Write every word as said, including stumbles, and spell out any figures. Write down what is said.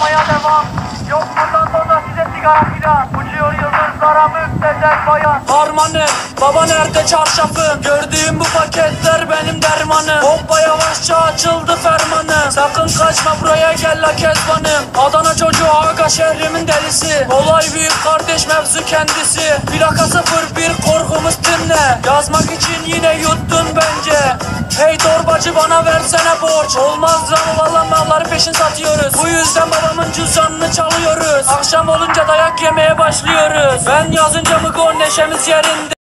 aramaya devam. Yok bundan sonra size sigara filan. Uçuyor yıldızlara müptezel bayan. Harmanım, baba nerede çarşafım? Gördüğüm bu paketler benim dermanım. Hoppa yavaşça açıldı fermanım. Sakın kaçma buraya gel la kezbanım. Adana çocuğu aga şehrimin delisi. Olay büyük kardeş mevzu kendisi. Plaka sıfır bir korkumuz dinle. Yazmak için yine yuttun bence. Hey torbacı bana versene borç. Olmaz lan valla malları peşin satıyoruz. Bu yüzden babamın cüzdanını çalıyoruz. Akşam olunca dayak yemeye başlıyoruz. Ben yazınca mı gol neşemiz yerinde.